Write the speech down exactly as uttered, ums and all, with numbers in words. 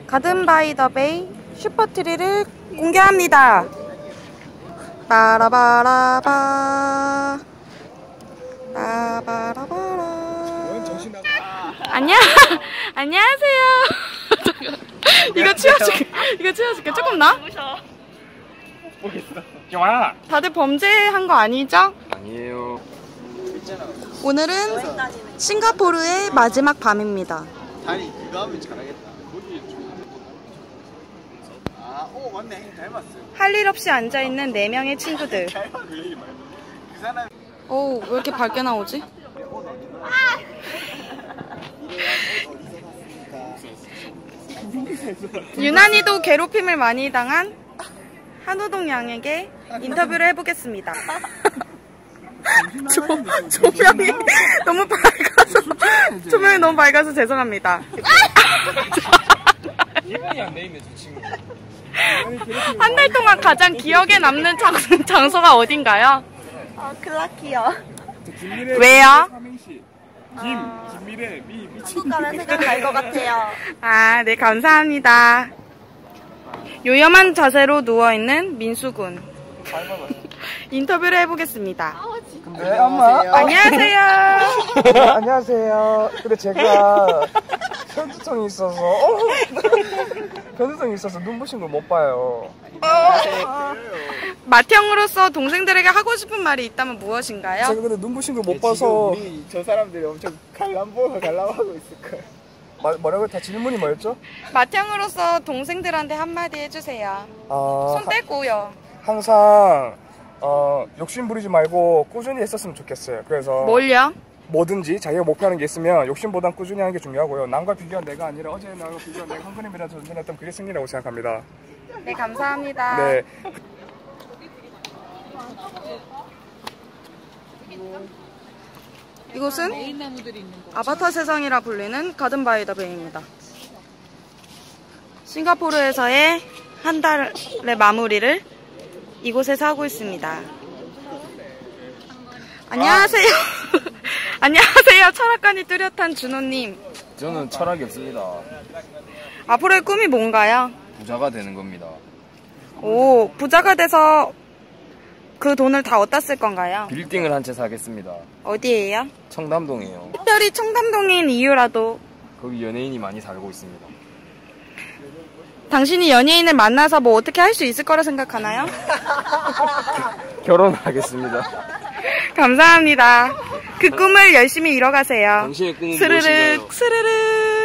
가든 바이 더 베이 슈퍼트리를 공개합니다. 빠라바라바 빠바라바라. 안녕. 안녕하세요. 이거 치워줄게. 이거 치워줄게. 조금 나? 영아. 다들 범죄한 거 아니죠? 아니에요. 오늘은 싱가포르의 마지막 밤입니다. 다리 그거 하면 잘하겠다. 아, 오 맞네. 닮았어요. 할 일 없이 앉아있는 네 명의 친구들. 그 사람. 오, 왜 이렇게 밝게 나오지? 유난히도 괴롭힘을 많이 당한 한우동 양에게 인터뷰를 해보겠습니다. 조, 조명이 너무 밝아서 조명이 너무 밝아서 죄송합니다. 기분이 안 내있네 저 친구. 한 달 동안 가장 기억에 남는 장, 장소가 어딘가요? 어, 클라키요. 왜요? 김, 김미래, 미, 미친. 한국 가면 생각날 것 같아요. 아, 네, 감사합니다. 요염한 자세로 누워있는 민수군. 인터뷰를 해보겠습니다. 네, 엄마. 안녕하세요. 안녕하세요. 근데 제가 편두통이 있어서 편두통이 있어서 눈부신 걸 못 봐요. 맏형으로서 동생들에게 하고 싶은 말이 있다면 무엇인가요? 제가 근데 눈부신 걸 못 봐서 우리 저 사람들이 엄청 관람보고 관람하고 있을 거예요. 마, 뭐라고요? 다 질문이 뭐였죠? 맏형으로서 동생들한테 한마디 해주세요. 아, 손 떼고요. 항상 어, 욕심 부리지 말고 꾸준히 했었으면 좋겠어요. 그래서 뭘요? 뭐든지 자기가 목표하는 게 있으면 욕심보단 꾸준히 하는 게 중요하고요. 남과 비교한 내가 아니라 어제 나와 비교한 내가 한 걸음이라도 전진했던 그게 승리라고 생각합니다. 네, 감사합니다. 네. 이곳은 아바타 세상이라 불리는 가든 바이 더 베이입니다. 싱가포르에서의 한 달의 마무리를 이곳에서 하고 있습니다. 안녕하세요. 안녕하세요. 철학관이 뚜렷한 준호님. 저는 철학이 없습니다. 앞으로의 꿈이 뭔가요? 부자가 되는 겁니다. 오, 부자가 돼서 그 돈을 다 어디다 쓸 건가요? 빌딩을 한 채 사겠습니다. 어디예요? 청담동이에요. 특별히 청담동인 이유라도. 거기 연예인이 많이 살고 있습니다. 당신이 연예인을 만나서 뭐 어떻게 할 수 있을 거라 생각하나요? 결혼하겠습니다. 감사합니다. 그 꿈을 열심히 이뤄가세요. 당신의 꿈은 스르륵 무엇인가요? 스르륵.